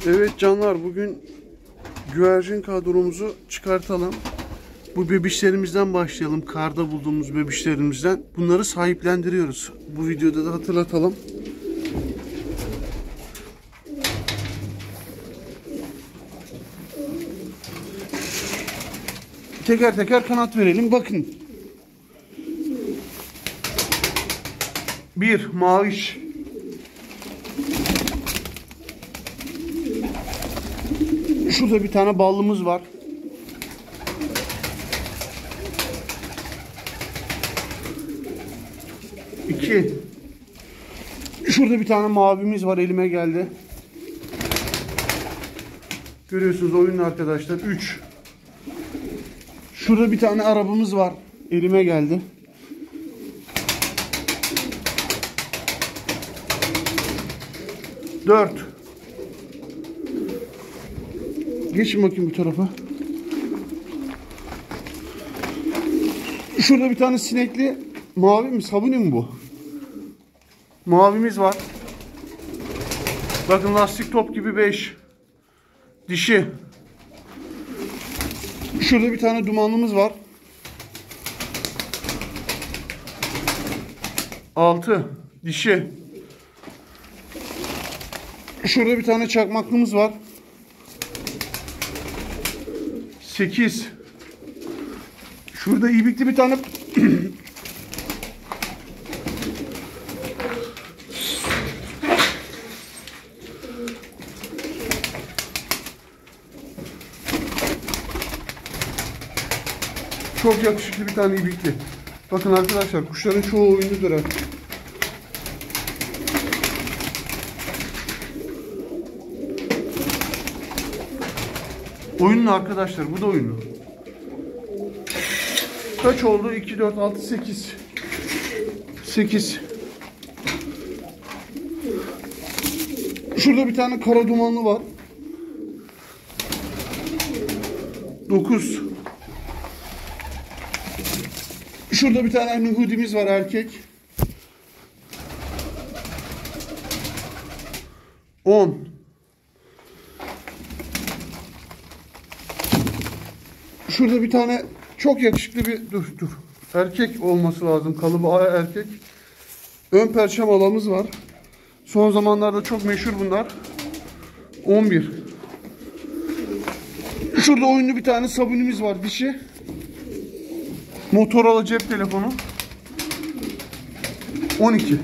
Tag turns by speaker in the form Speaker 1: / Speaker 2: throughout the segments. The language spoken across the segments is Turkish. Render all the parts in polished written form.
Speaker 1: Evet canlar, bugün güvercin kadromuzu çıkartalım. Bu bebişlerimizden başlayalım. Karda bulduğumuz bebişlerimizden. Bunları sahiplendiriyoruz. Bu videoda da hatırlatalım. Teker teker kanat verelim. Bakın. Bir maviş. Şurada bir tane ballımız var. İki. Şurada bir tane mavimiz var, elime geldi. Görüyorsunuz oyunun arkadaşlar. 3. Şurada bir tane arabamız var, elime geldi. Dört. Geçin bakayım bu tarafa. Şurada bir tane sinekli mavi mi, sabuni mi bu? Mavimiz var. Bakın lastik top gibi 5. Dişi. Şurada bir tane dumanlımız var. 6. Dişi. Şurada bir tane çakmaklımız var. 8. Şurada ibikli bir tane çok yakışıklı bir tane ibikli. Bakın arkadaşlar, kuşların çoğu oyunludur ha. Oyunlu arkadaşlar, bu da oyunlu. Kaç oldu? 2, 4, 6, 8. 8. Şurada bir tane kara dumanlı var. 9. Şurada bir tane nuhudimiz var, erkek. 10. Şurada bir tane çok yakışıklı bir dur. Erkek olması lazım. Kalıbı erkek. Ön perçem alamız var. Son zamanlarda çok meşhur bunlar. 11. Şurada oyunlu bir tane sabunimiz var, dişi. Motorola cep telefonu. 12.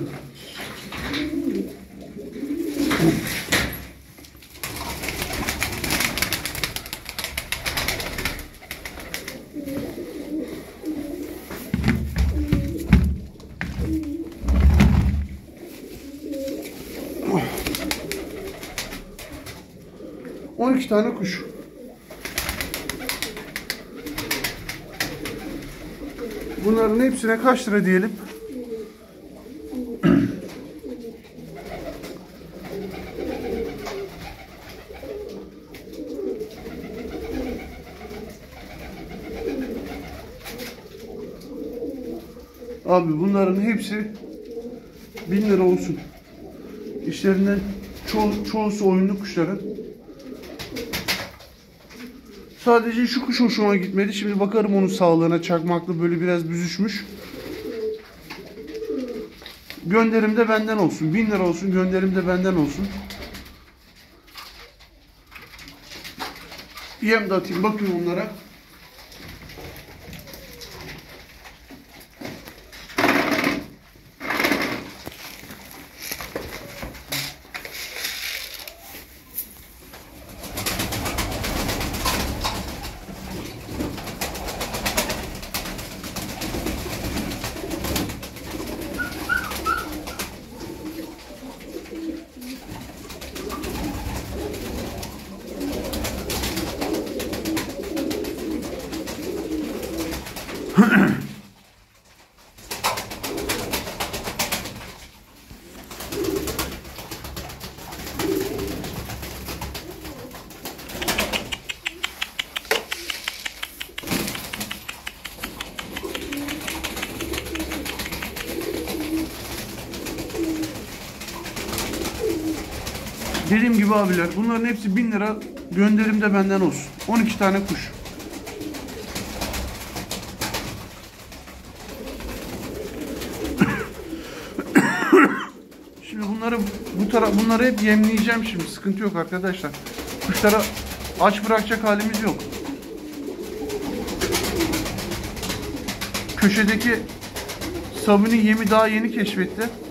Speaker 1: ...12 tane kuş. Bunların hepsine kaç lira diyelim? Abi bunların hepsi 1000 lira olsun. İşlerinden çoğusu oyunlu kuşların. Sadece şu kuş hoşuma gitmedi. Şimdi bakarım onun sağlığına. Çakmaklı, böyle biraz büzüşmüş. Gönderim de benden olsun. 1000 lira olsun. Gönderim de benden olsun. Yem de atayım. Bakın onlara. Dediğim gibi abiler, bunların hepsi 1000 lira gönderimde benden olsun. 12 tane kuş. Şimdi bunları hep yemleyeceğim şimdi. Sıkıntı yok arkadaşlar. Kuşlara aç bırakacak halimiz yok. Köşedeki Sabuni yemi daha yeni keşfetti.